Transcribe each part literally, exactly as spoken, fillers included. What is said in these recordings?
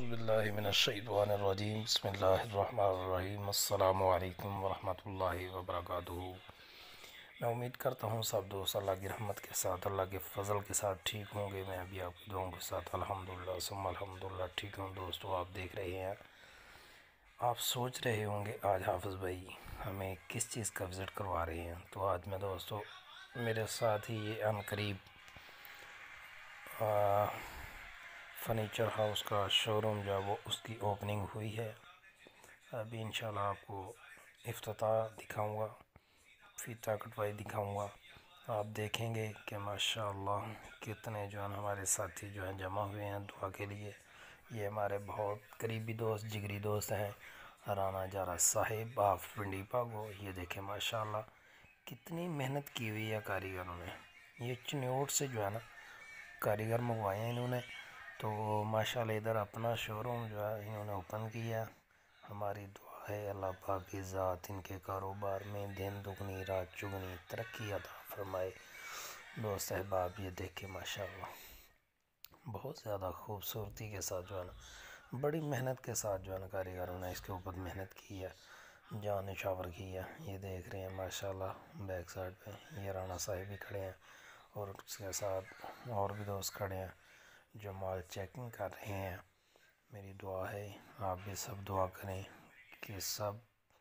औज़ुबिल्लाहि मिनश्शैतानिर्रजीम बिस्मिल्लाहिर्रहमानिर्रहीम अस्सलामु अलैकुम वरहमतुल्लाहि वबरकातुहू। मैं उम्मीद करता हूँ सब दोस्त अल्लाह की रहमत के साथ, अल्लाह के फजल के साथ ठीक होंगे। मैं भी आपकी दुआओं के साथ अल्हम्दुलिल्लाह सुम्मा अल्हम्दुलिल्लाह ठीक हूँ। दोस्तों, आप देख रहे हैं, आप सोच रहे होंगे आज हाफिज़ भाई हमें किस चीज़ का विज़िट करवा रहे हैं। तो आज मैं दोस्तों मेरे साथ ही ये अनकरीब फर्नीचर हाउस का शोरूम जो है वो उसकी ओपनिंग हुई है। अभी इंशाल्लाह आपको इफ्तिताह दिखाऊंगा, फीता कटवाई दिखाऊंगा। आप देखेंगे कि माशाअल्लाह कितने जो है हमारे साथी जो हैं जमा हुए हैं दुआ के लिए। ये हमारे बहुत करीबी दोस्त, जिगरी दोस्त हैं राना जारा साहिब ऑफ पिंडी पागो। ये देखें माशाअल्लाह कितनी मेहनत की हुई है कारीगरों ने। ये चनोट से जो है ना कारीगर मंगवाए हैं इन्होंने। तो माशाल्लाह इधर अपना शोरूम जो है इन्होंने ओपन किया। हमारी दुआ है अल्लाह पाक की ज़ात इनके कारोबार में दिन दुगनी रात चुगनी तरक्की अता फरमाए। दोस्त अहबाब ये देखे माशाल्लाह बहुत ज़्यादा खूबसूरती के साथ जो है ना बड़ी मेहनत के साथ जो है ना कारीगरों ने इसके ऊपर मेहनत की है, जान निछावर की है। ये देख रहे हैं माशाल्लाह बैक साइड पे ये राना साहिब भी खड़े हैं और उसके साथ और भी दोस्त खड़े हैं जो माल चेकिंग कर रहे हैं। मेरी दुआ है आप भी सब दुआ करें कि सब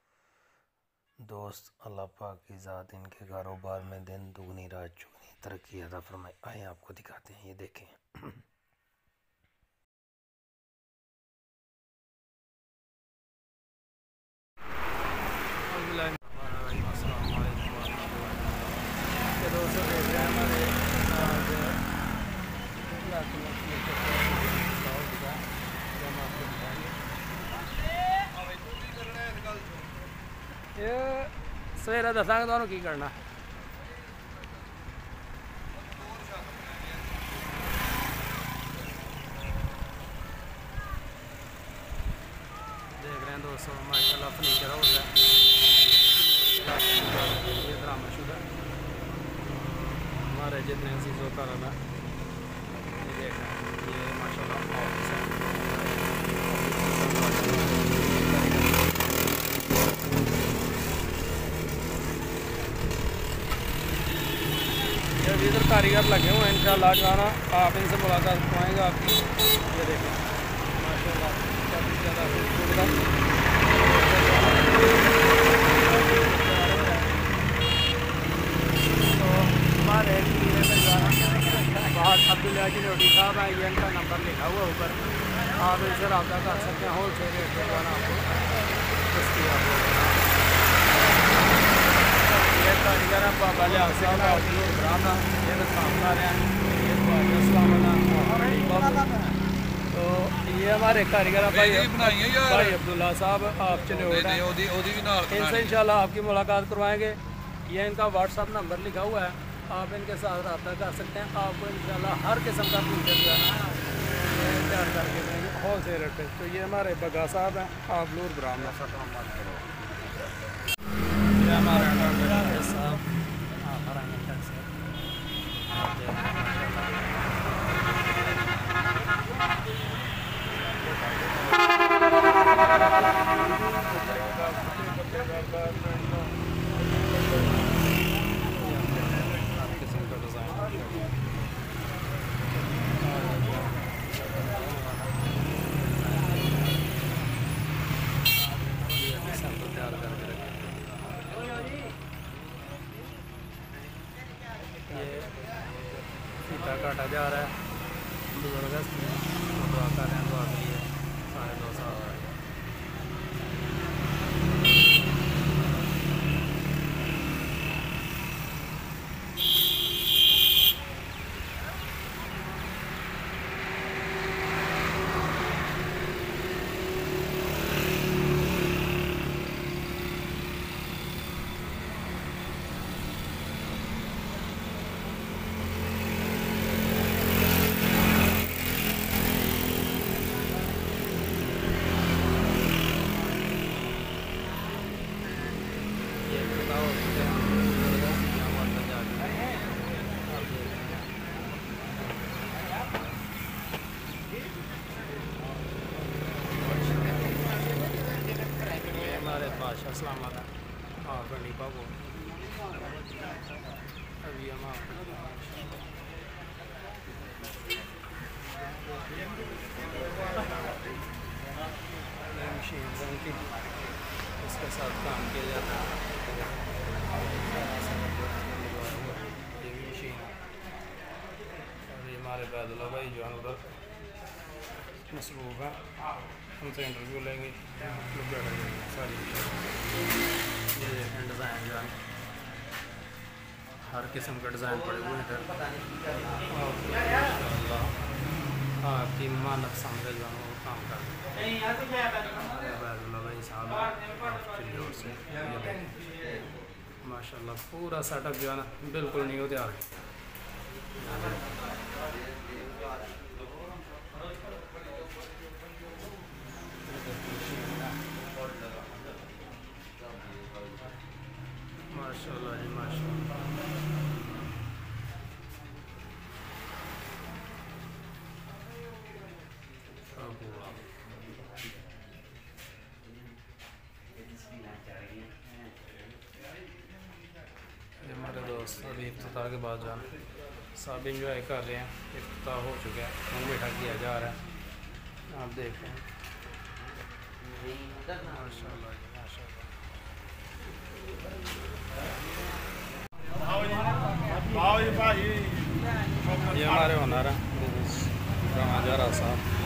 दोस्त अल्लाह पाक की ज़ात इनके कारोबार में दिन दुगनी रात चुगनी तरक्की अता फरमाए। आए आपको दिखाते हैं, ये देखें। दोस्तों देख रहे हैं हमारे ये सवेरे दसा तुहानू की करना। देख रहे हैं दोस्तों माशाल्लाह फर्नीचर हाउस है ये दरामदशुदा हमारे जितने अजीज़ों का रहा ये देख रहे हैं ये माशाल्लाह ऑफिस है। ये इधर कारीगर लगे हुए हैं इंशाल्लाह जो है ना आप इनसे मुलाकात करवाएंगे आपकी। ये देखें माशाल्लाह काफ़ी ज़्यादा खूबसूरत तो हमारे बाहर अब्दुल्ला चनोटी साहब हैं, ये इनका नंबर लिखा हुआ ऊपर, आप इनसे रब्ता कर सकते हैं। होल सेल रेट पर जो है आपको दस्तियाब होगा। ये कारीगर हैं बाबा लिया ये सामने रहे हैं तो ये हमारे कारीगर भाई भाई अब्दुल्ला साहब आप चनोट हैं, इनसे इंशाल्लाह आपकी मुलाकात करवाएंगे। ये इनका व्हाट्सअप नंबर लिखा हुआ है, आप इनके साथ रब्ता कर सकते हैं। आपको इंशाल्लाह हर किस्म का फीचर जो है ना तैयार करके देंगे होल सेल रेट पे। तो ये हमारे बगा साहब हैं आप नूर ब्राह्मण ये हमारे साहब फीता काटा जा रहा है ज़बरदस्त दुआ कर रहे हैं दुआ के लिए सारे दोस्त आ रहे हैं। अस्सलाम वालेकुम। हाँ बनी बाबू अभी हम आपको मशीन की इसके साथ काम किया जाता है। ये भी मशीन है और ये हमारे बैदुल्ला भाई जो है उधर मसरूफ़ है, उनसे इंटरव्यू लेंगे। सारी ये डिज़ाइन जो है हर किस्म के डिज़ाइन पड़े हुए हैं इंशाअल्लाह आपकी मानक समझ जो है वो काम कर बैदुल्ला भाई साहब से माशाल्लाह पूरा सेटअप जो है ना बिल्कुल न्यू तैयार है। माशाल्लाह जी माशाल्लाह। ये हमारे दोस्त अभी इफ्तिताह के बाद जाना सब इंजॉय कर रहे हैं। इफ्तिताह हो चुका है, मुँह मीठा किया जा रहा है, आप देख रहे हैं। माशाल्लाह जी माशाल्लाह। ये हमारे हुनर है, जरा साहब